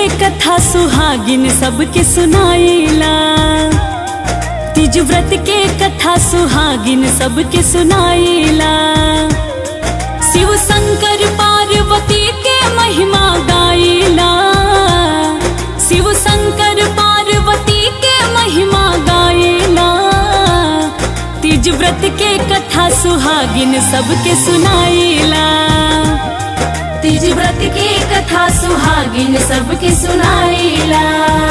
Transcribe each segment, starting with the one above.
के कथा सुहागिन सबके सुनाइला। तीज व्रत के कथा सुहागिन सबके सुनाइला। शिव शंकर पार्वती के महिमा गाइला। शिव शंकर पार्वती के महिमा गाइला। तीज व्रत के कथा सुहागिन सबके सुनाइला। तीज व्रत के कथा सुहागिन सबके सुनाइला।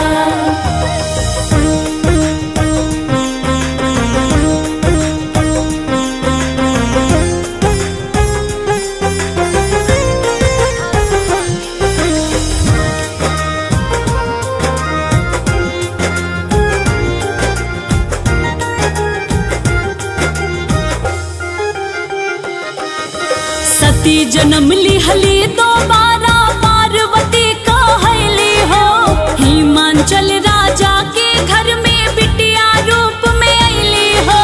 सती जन्म लिहली दोबारा पार्वती कहली हो। हिमांचल राजा के घर में बिटिया रूप में अइली हो।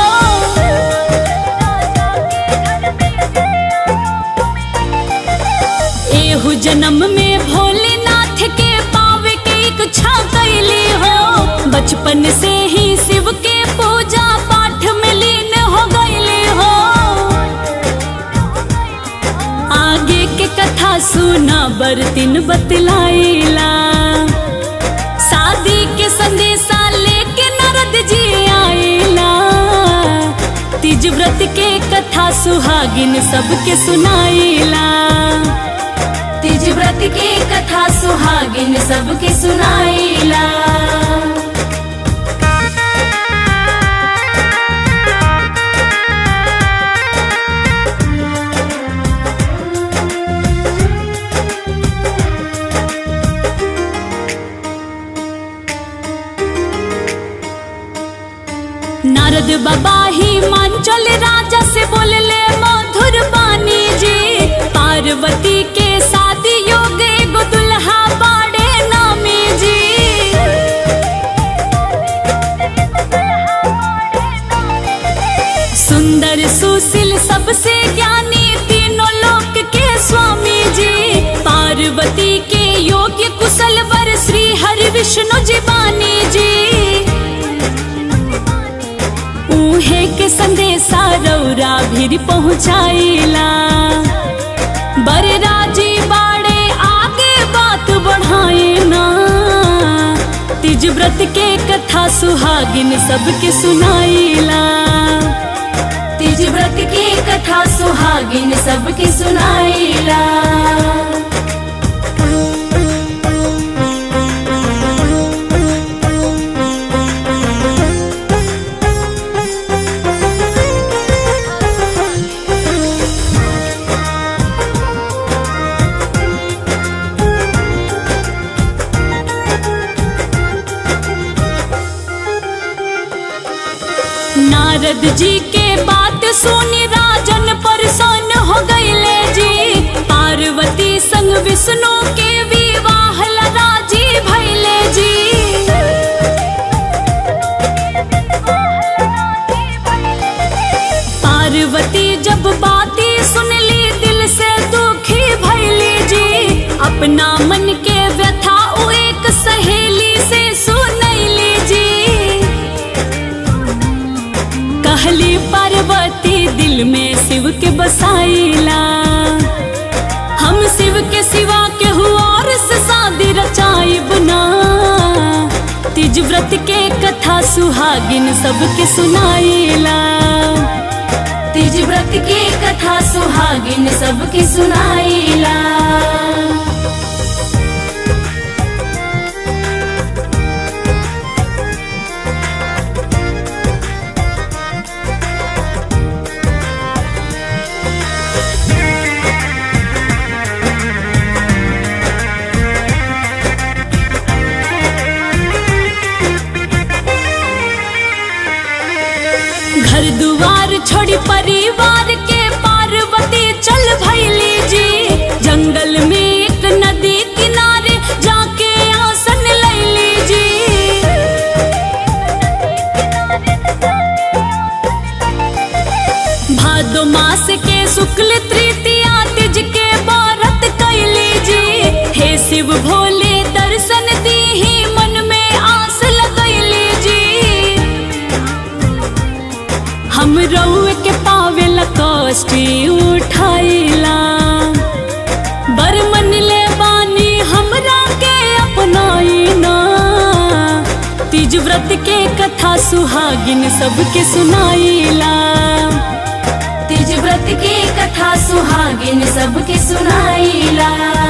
एहु जन्म में भोलेनाथ के पावे के इच्छा कैली हो। बचपन से ही शिव के पूजा पाठ में लीन हो गईली हो। आगे के कथा सुना बरतिन बतलाइला। शादी के संदेशा लेके नारद जी आइला। तीज व्रत के कथा सुहागिन सबके सुनाइला। तीज व्रत के कथा सुहागिन सबके सुनाइला। नारद बाबा हिमांचल राजा से बोलले मधुर बानी जी। पार्वती के शादी योग एगो दुल्हा बाड़े नामी जी। सुंदर सुशील सबसे ज्ञानी तीनों लोक के स्वामी जी। पार्वती के योग्य कुशल वर श्री हरि विष्णु जी बानी जी। उहे के संदेशा रौरा भीर पहुँचाइला। बड़े राजी बाड़े आगे बात बढ़ाइना। तीज व्रत के कथा सुहागिन सबके सुनाइला। तीज व्रत के कथा सुहागिन सबके सुनाइला। नारद जी के बात सुनी राजन प्रसन्न हो गईले जी। पार्वती संग विष्णु के विवाह ला राजी भइले जी। पार्वती जब बाती सुनली दिल से दुखी भइली जी। अपना मन के व्यथा उ एक सहेली से सुनैली जी। कहली पार्वती दिल में शिव के बसाइला। हम शिव के सिवा के और से शादी रचाइब ना। तीज व्रत के कथा सुहागिन सबके सुनाइला। तीज व्रत के कथा सुहागिन सबके सुनाइला। घर दुआर छोड़ी परिवार के पार्वती चल भइली जी। जंगल में एक नदी किनारे जाके आसन लैली जी। भादो मास के शुक्ल तृतीया तीज के व्रत कैली जी। हे शिव भोले दर्शन तीज व्रत के कथा सुहागिन सबके सुनाईला। तीज व्रत के कथा सुहागिन सबके सुनाईला।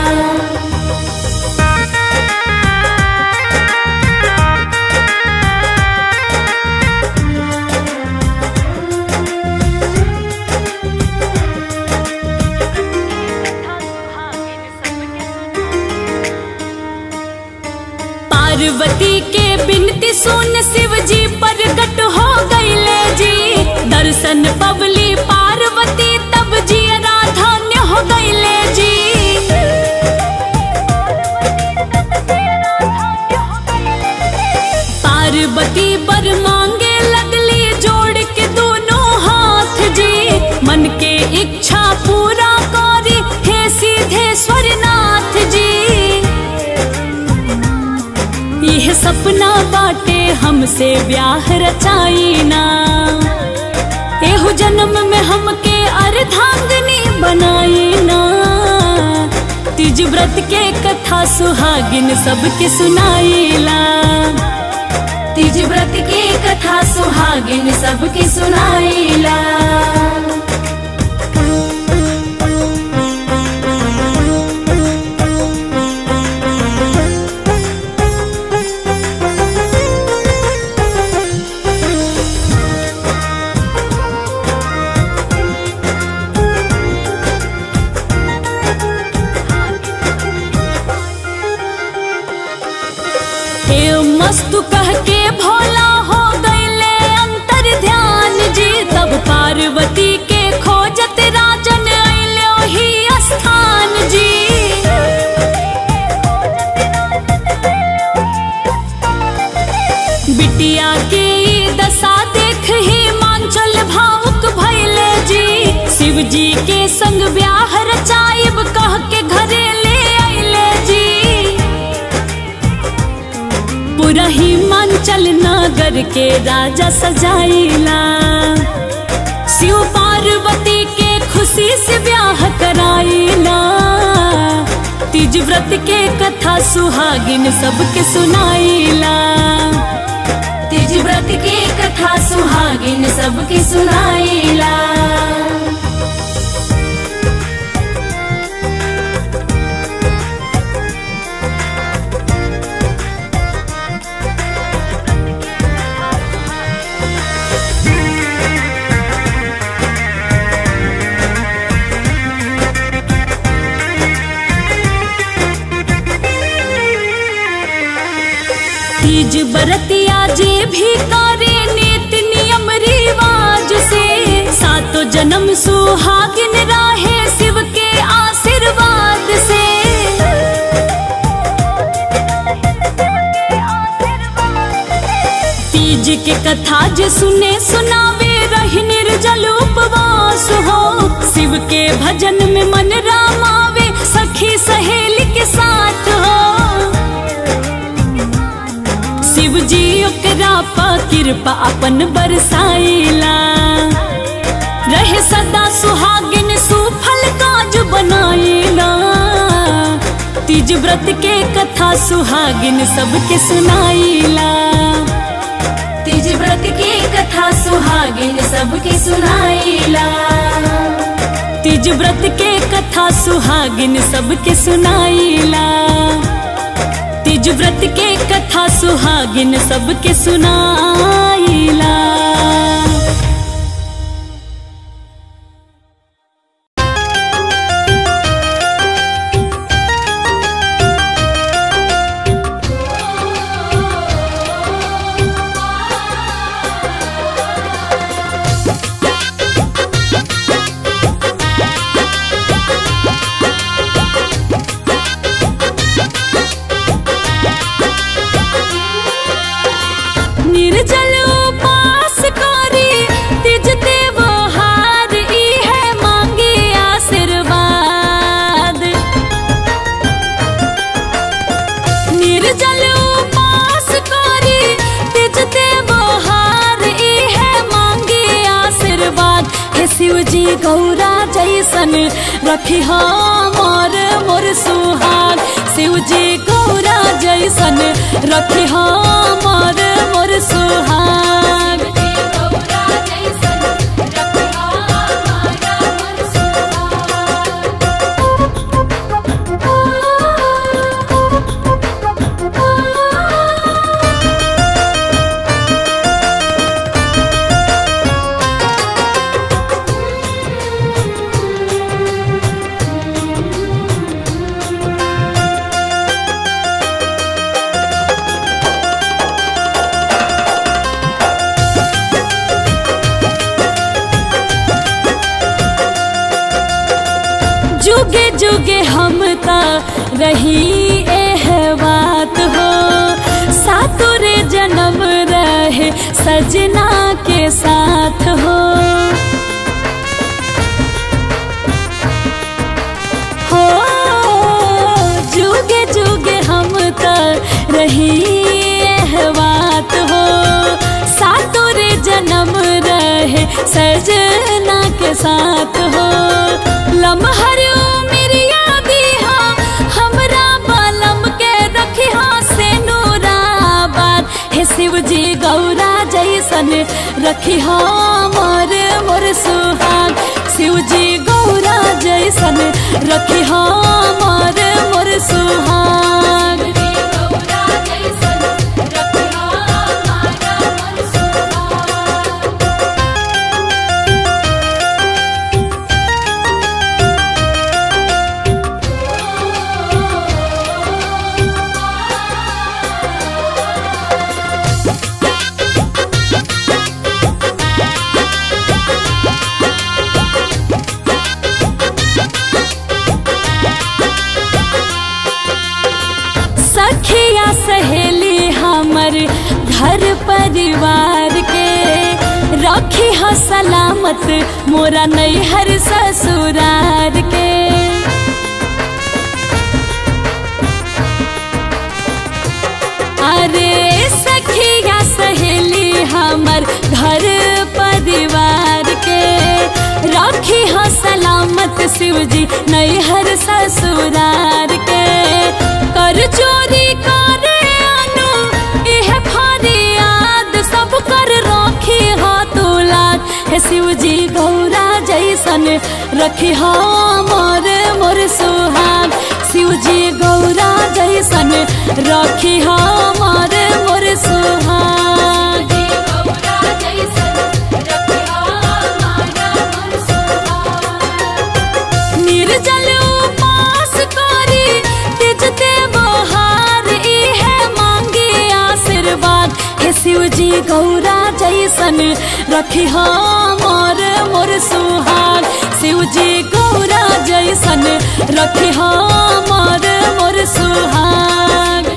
पार्वती के बिनती सुन शिव जी प्रकट हो गईले जी। दर्शन पवली पार्वती तब जी धन्य हो गईले जी। पार्वती बर मांगे लगली जोड़ के दोनों हाथ जी। मन के इच्छा पूरा करी हे सिद्धेश्वर नाथ जी। यह सपना बाटे हमसे ब्याह रचाईना। एहु जन्म में हमके अर्धांगिनी बनाईना। तीज व्रत के कथा सुहागिन सबके सुनाईला। तीज व्रत के कथा सुहागिन सबके सुनाईला। मस्तु कह के भोला हो गईले अंतर ध्यान जी। तब पार्वती के खोजत राजन अइले ही स्थान जी। बिटिया के दशा देख ही मांचल भावुक भइले जी। शिव जी के संग ब्याह रचाइब कह के घरे ले अइले जी। पूरा हिमाचल नगर के राजा सजाइला। शिव पार्वती के खुशी से ब्याह कराइला। तीज व्रत के कथा सुहागिन सबके सुनाइला। तीज व्रत के कथा सुहागिन सबके सुनाइला। तीज बरतिया जे भी करे नीति नियम रिवाज से। सातों जन्म सुहागिन राहे शिव के आशीर्वाद से। तीज के कथा जे सुने सुनावे रही निर्जल उपवास हो। शिव के भजन में मन रामावे सखी सहेली के साथ हो। शिव जी ओकरा पा कृपा अपन बरसाइला। रहे सदा सुहागिन सुफल काज बनाइला। तीज व्रत के कथा सुहागिन सबके सुनाइला। तीज व्रत के कथा सुहागिन सबके सुनाइला। तीज व्रत के कथा सुहागिन सबके सुनाइला। तीज व्रत के कथा सुहागिन सबके सुनाइला। निर्जल उपास करी तीज त्योहार इहे मांगी आशीर्वाद। निर्जल उपास करी तीज त्योहार इहे मांगी आशीर्वाद। हे शिव जी गौरा जैसन रखी हमर मोर सुहाग। शिव जी गौरा जैसन रखी हमर मोर मोर सुहाग। जुगे जुगे हम ता रही एह बात हो, सातुरे जन्म रहे सजना के साथ हो। जुगे जुगे हम ता रही एह बात हो, सातुरे जन्म रहे सजना के साथ हो। लम्हर मेरी यादी हाँ हमरा बालम के रखी हाँ से नूराबाद। हे शिव जी गौरा जैसन रखी हाँ मोर सुहाग। शिव जी गौरा जैसन रखी हाँ मोर सुहाग। सखिया सहेली हमर घर परिवार के रखी ह सलामत मोरा नैहर ससुरार के। अरे सखिया सहेली हमर घर परिवार के रखी ह सलामत शिव जी नैहर ससुरार के। कर चोरी करे अनु इह फरियाद सब कर रखी हो तुलाद। हे शिव जी गौरा जैसन रखी हो मोर सुहाग। शिव जी गौरा जैसन रखी हो मोर सुहाग। निर्जल उपास करी तिजते बहार इहे मांगे आशीर्वाद। हे शिव जी गौरा जैसन रखी हाँ मोर सुहाग। शिव जी गौरा जैसन रखी हाँ मोर सुहाग।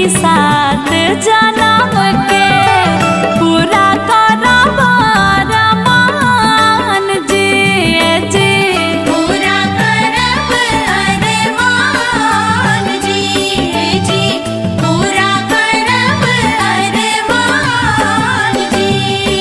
सात जन्म के पूरा करब अरमान जी जी पूरा करब अरमान जी जी पूरा करब अरमान जी।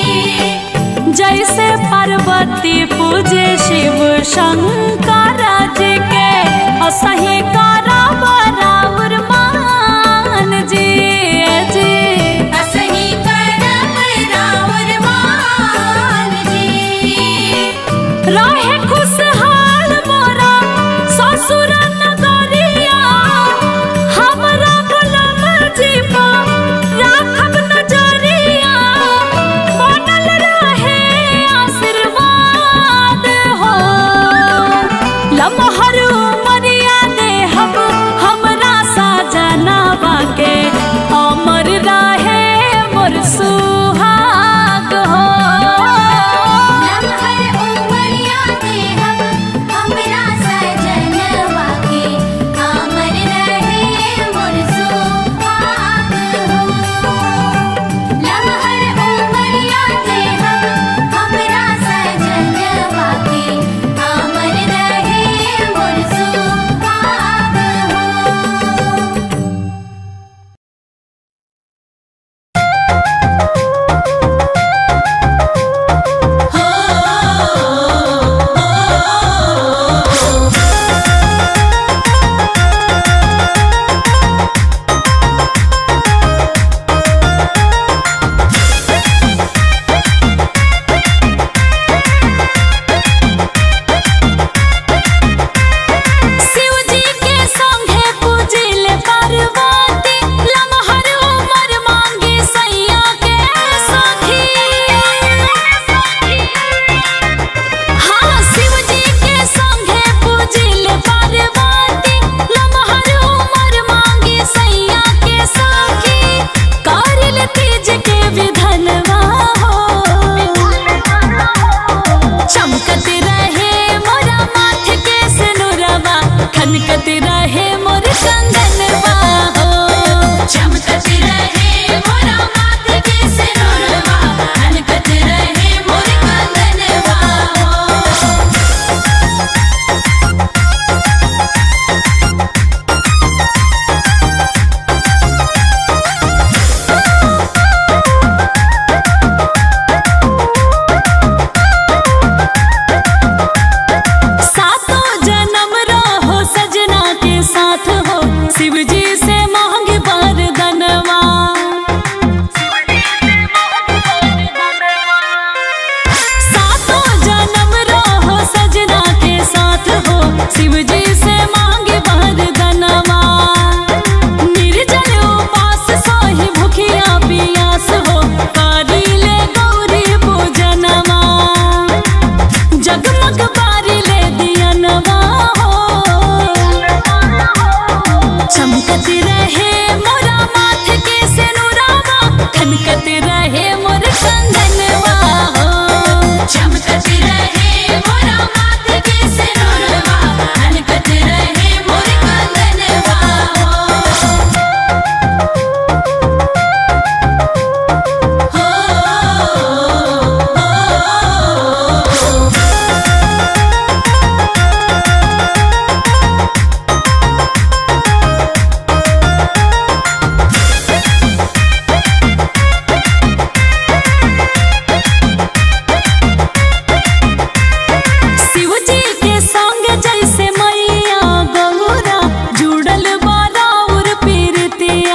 जैसे पार्वती पूजे शिव शंकर जी के असही करब राउर मान जी जी असही करब राउर मान जी। रहे खुशहाल मोरा ससुर नगरिया हमरा गुलाम जी पर राखब नजरिया बनल रहे आशीर्वाद हो लमहर उमरिया देहब हमरा साजनवा के अमर रहे मोर सुहाग हो लम्हर उमरिया देहब हमरा सजनवा के अमर रहे मोर सुहाग हो। लम्हर उमरिया देहब हमरा सजनवा के अमर रहे मोर सुहाग हो। शिव जी के संगे पूजिल पार्वती लमहर उमर मांगी सैया के सखी। हाँ शिव जी के संगे पूजिल पार्वती लमहर उमर मांगी सैया के सखी। कारिल तीज के विधनवा हो चमकत रहे मोरा माथ के सिनुरवा खनकत रहे मोर कंगनवा हो चमकत रहे मोरा माथ के सिनुरवा खनकत रहे मोर कंगनवा हो। सातों जन्म रहो सजना के साथ हो शिव जी से मांग वरदानवा। सातों जन्म रहो सजना के साथ हो शिव जी से मांग वरदानवा। निर्जल उपास सोहि भूखिया पियास हो करिले गौरी पूजनवा। जगमग बारिले दियनवा हो चमकत रहे मोरा माथ के सिनुरवा खनकत रहे मोर कंगनवा हो चमकत रहे मोरा माथ के सिनुरवा खनकत रहे मोर कंगनवा शिव जी के संग जैसे मैया गौरा जुड़ल बाराउर पीरतिया।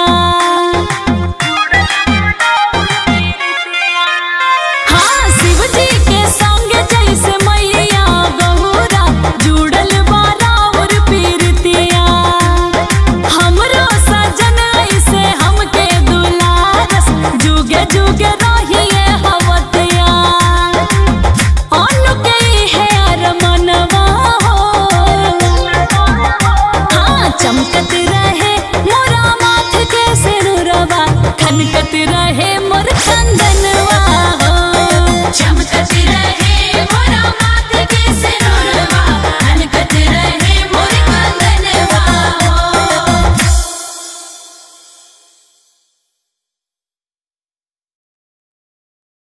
हाँ शिव जी के संग जैसे मैया गौरा जुड़ल बाराउर पीरतिया। हमरो सजन ऐसे हमके दुलारस जुगे जुगे रहिए हवतिया। अनुके है अरमनवा हो हाँ चमकत रहे मोरा माथ के सिनुरवा खनकत रहे